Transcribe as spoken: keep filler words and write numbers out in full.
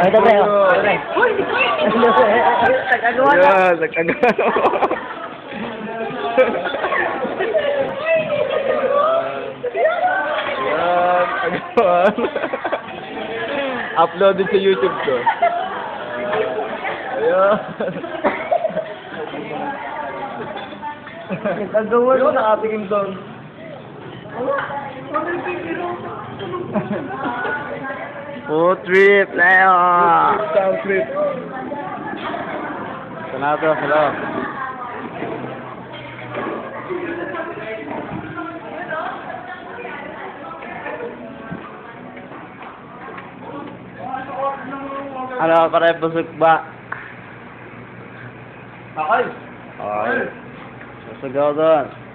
ito pre. Uy! Nagkagawa na. Ayan, nagkagawa na. Ayan, nagkagawa na. Uploaded sa YouTube to. Ayan. Nagkagawa na. Nakatingin doon. Food trip, Leo! Sound trip. Sana to, hello. Ano, pare, busog ba? Akay. Okay. Busog ako doon.